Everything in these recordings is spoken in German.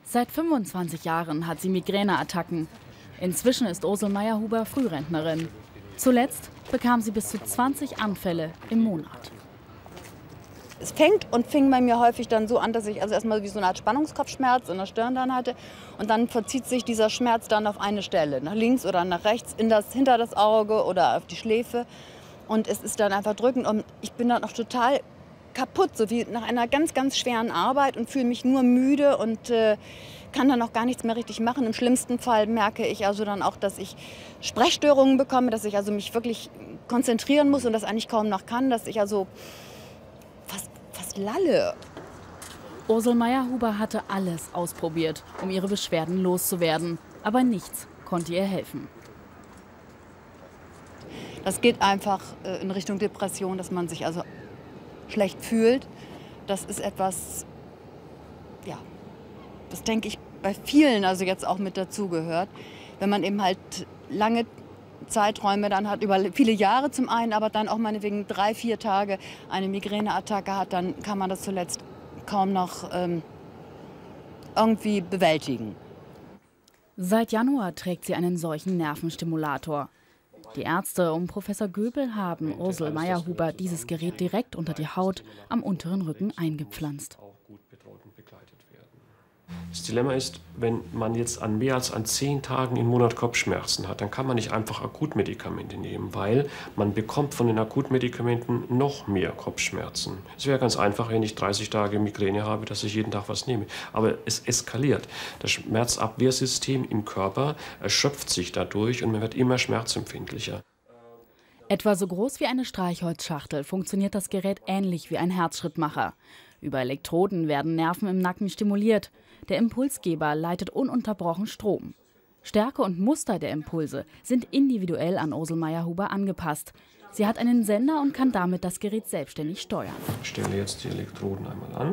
Seit 25 Jahren hat sie Migräneattacken. Inzwischen ist Ursel Meyer-Huber Frührentnerin. Zuletzt bekam sie bis zu 20 Anfälle im Monat. Es fing bei mir häufig dann so an, dass ich also erstmal wie so eine Art Spannungskopfschmerz in der Stirn dann hatte. Und dann verzieht sich dieser Schmerz dann auf eine Stelle, nach links oder nach rechts, hinter das Auge oder auf die Schläfe. Und es ist dann einfach drückend und ich bin dann auch total kaputt, so wie nach einer ganz, ganz schweren Arbeit und fühle mich nur müde und kann dann auch gar nichts mehr richtig machen. Im schlimmsten Fall merke ich also dann auch, dass ich Sprechstörungen bekomme, dass ich also mich wirklich konzentrieren muss und das eigentlich kaum noch kann, dass ich also fast lalle. Ursel Meyer-Huber hatte alles ausprobiert, um ihre Beschwerden loszuwerden. Aber nichts konnte ihr helfen. Das geht einfach in Richtung Depression, dass man sich also schlecht fühlt. Das ist etwas, ja, das denke ich bei vielen also jetzt auch mit dazugehört. Wenn man eben halt lange Zeiträume dann hat, über viele Jahre zum einen, aber dann auch meinetwegen 3, 4 Tage eine Migräneattacke hat, dann kann man das zuletzt kaum noch irgendwie bewältigen. Seit Januar trägt sie einen solchen Nervenstimulator. Die Ärzte um Professor Göbel haben Ursel Meyer-Huber dieses Gerät direkt unter die Haut am unteren Rücken eingepflanzt. Das Dilemma ist, wenn man jetzt an mehr als 10 Tagen im Monat Kopfschmerzen hat, dann kann man nicht einfach Akutmedikamente nehmen, weil man bekommt von den Akutmedikamenten noch mehr Kopfschmerzen. Es wäre ganz einfach, wenn ich 30 Tage Migräne habe, dass ich jeden Tag was nehme. Aber es eskaliert. Das Schmerzabwehrsystem im Körper erschöpft sich dadurch und man wird immer schmerzempfindlicher. Etwa so groß wie eine Streichholzschachtel funktioniert das Gerät ähnlich wie ein Herzschrittmacher. Über Elektroden werden Nerven im Nacken stimuliert. Der Impulsgeber leitet ununterbrochen Strom. Stärke und Muster der Impulse sind individuell an Ursel Meyer-Huber angepasst. Sie hat einen Sender und kann damit das Gerät selbstständig steuern. Ich stelle jetzt die Elektroden einmal an.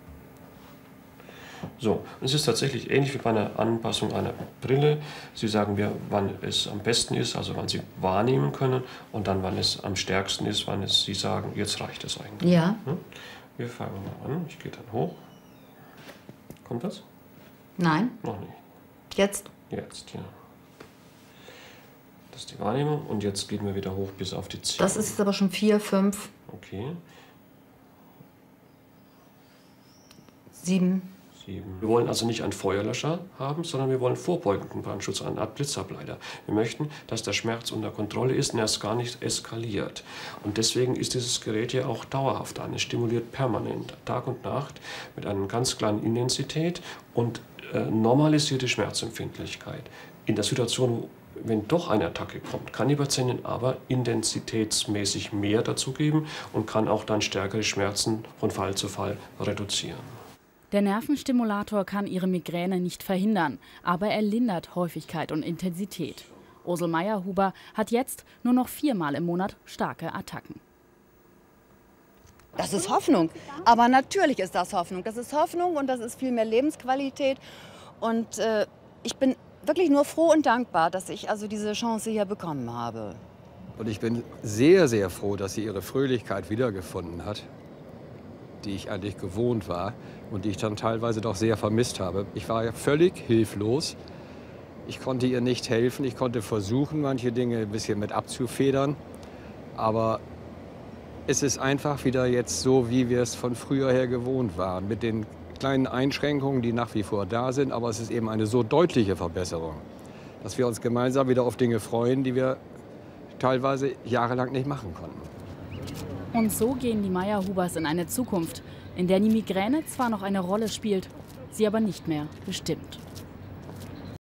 So, es ist tatsächlich ähnlich wie bei einer Anpassung einer Brille. Sie sagen mir, wann es am besten ist, also wann Sie wahrnehmen können, und dann, wann es am stärksten ist, wann Sie sagen, jetzt reicht es eigentlich. Ja. Wir fangen mal an. Ich gehe dann hoch. Kommt das? Nein. Noch nicht. Jetzt? Jetzt, ja. Das ist die Wahrnehmung. Und jetzt gehen wir wieder hoch bis auf die 10. Das ist aber schon 4, 5. Okay. 7. Wir wollen also nicht einen Feuerlöscher haben, sondern wir wollen vorbeugenden Brandschutz, eine Art Blitzableiter. Wir möchten, dass der Schmerz unter Kontrolle ist und erst gar nicht eskaliert. Und deswegen ist dieses Gerät ja auch dauerhaft an. Es stimuliert permanent, Tag und Nacht, mit einer ganz kleinen Intensität und normalisiert die Schmerzempfindlichkeit. In der Situation, wenn doch eine Attacke kommt, kann die Patientin aber intensitätsmäßig mehr dazugeben und kann auch dann stärkere Schmerzen von Fall zu Fall reduzieren. Der Nervenstimulator kann ihre Migräne nicht verhindern, aber er lindert Häufigkeit und Intensität. Ursel Meyer-Huber hat jetzt nur noch 4-mal im Monat starke Attacken. Das ist Hoffnung. Aber natürlich ist das Hoffnung. Das ist Hoffnung und das ist viel mehr Lebensqualität. Und ich bin wirklich nur froh und dankbar, dass ich also diese Chance hier bekommen habe. Und ich bin sehr, sehr froh, dass sie ihre Fröhlichkeit wiedergefunden hat, die ich eigentlich gewohnt war und die ich dann teilweise doch sehr vermisst habe. Ich war ja völlig hilflos. Ich konnte ihr nicht helfen. Ich konnte versuchen, manche Dinge ein bisschen mit abzufedern. Aber es ist einfach wieder jetzt so, wie wir es von früher her gewohnt waren. Mit den kleinen Einschränkungen, die nach wie vor da sind. Aber es ist eben eine so deutliche Verbesserung, dass wir uns gemeinsam wieder auf Dinge freuen, die wir teilweise jahrelang nicht machen konnten. Und so gehen die Meyer-Hubers in eine Zukunft, in der die Migräne zwar noch eine Rolle spielt, sie aber nicht mehr bestimmt.